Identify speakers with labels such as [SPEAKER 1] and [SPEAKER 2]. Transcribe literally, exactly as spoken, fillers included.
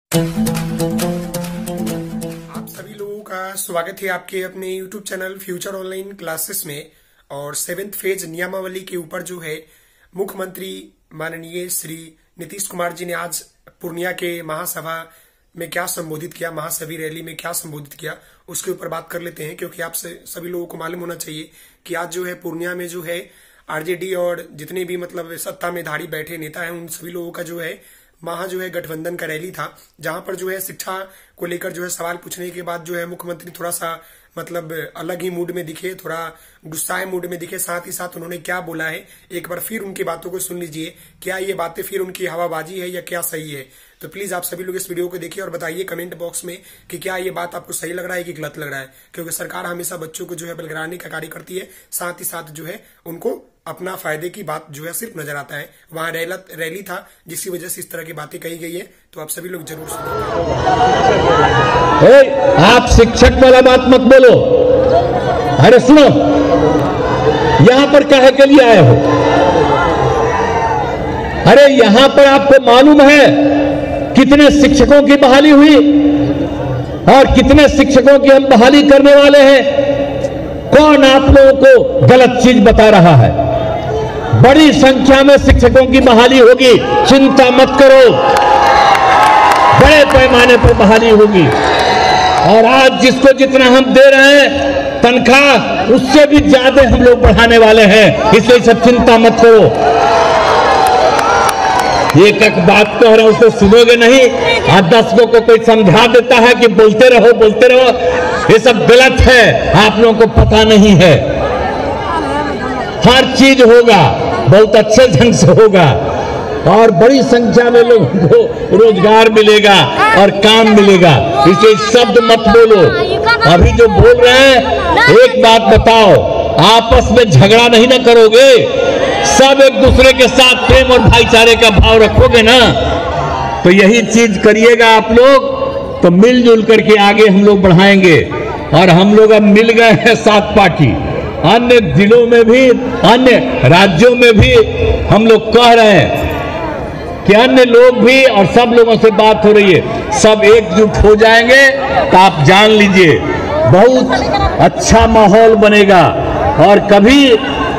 [SPEAKER 1] आप सभी लोगों का स्वागत है आपके अपने YouTube channel future online classes में। और सेवेंथ फेज नियमावली के ऊपर जो है मुख्यमंत्री माननीय श्री नीतीश कुमार जी ने आज पूर्णिया के महासभा में क्या संबोधित किया, महासभा रैली में क्या संबोधित किया, उसके ऊपर बात कर लेते हैं। क्योंकि आप सभी लोगों को मालूम होना चाहिए कि आज जो है पूर्णिया में जो है आरजेडी और जितने भी मतलब सत्ता में धारी बैठे नेता हैं उन सभी लोगों का जो है महा जो है गठबंधन का रैली था, जहां पर जो है शिक्षा को लेकर जो है सवाल पूछने के बाद जो है मुख्यमंत्री थोड़ा सा मतलब अलग ही मूड में दिखे, थोड़ा गुस्साए मूड में दिखे। साथ ही साथ उन्होंने क्या बोला है एक बार फिर उनकी बातों को सुन लीजिए। क्या ये बातें फिर उनकी हवाबाजी है या क्या सही है? तो प्लीज आप सभी लोग इस वीडियो को देखिए और बताइए कमेंट बॉक्स में कि क्या ये बात आपको सही लग रहा है कि गलत लग रहा है। क्योंकि सरकार हमेशा बच्चों को जो है बलगराने का कार्य करती है, साथ ही साथ जो है उनको अपना फायदे की बात जो है सिर्फ नजर आता है। वहां रैली था जिसकी वजह से इस तरह की बातें कही गई है, तो आप सभी लोग जरूर
[SPEAKER 2] सुनिए। आप शिक्षक वाला बात मत बोलो। अरे सुनो, यहां पर काहे के लिए आए हो? अरे यहां पर आपको मालूम है कितने शिक्षकों की बहाली हुई और कितने शिक्षकों की हम बहाली करने वाले हैं? कौन आप लोगों को गलत चीज बता रहा है? बड़ी संख्या में शिक्षकों की बहाली होगी, चिंता मत करो, बड़े पैमाने पर बहाली होगी। और आज जिसको जितना हम दे रहे हैं तनख्वाह, उससे भी ज्यादा हम लोग बढ़ाने वाले हैं, इसलिए सब चिंता मत करो। एक एक बात कह रहा हूं उसको सुनोगे नहीं, और दस लोग को कोई समझा देता है कि बोलते रहो बोलते रहो, ये सब गलत है, आप लोगों को पता नहीं है। हर चीज होगा, बहुत अच्छे ढंग से होगा और बड़ी संख्या में लोगों को रोजगार मिलेगा और काम मिलेगा, इसलिए शब्द मत बोलो। अभी जो बोल रहे हैं, एक बात बताओ, आपस में झगड़ा नहीं ना करोगे, सब एक दूसरे के साथ प्रेम और भाईचारे का भाव रखोगे ना, तो यही चीज करिएगा आप लोग, तो मिलजुल करके आगे हम लोग बढ़ाएंगे। और हम लोग अब मिल गए हैं सात पार्टी, अन्य जिलों में भी अन्य राज्यों में भी हम लोग कह रहे हैं कि अन्य लोग भी और सब लोगों से बात हो रही है, सब एकजुट हो जाएंगे तो आप जान लीजिए बहुत अच्छा माहौल बनेगा। और कभी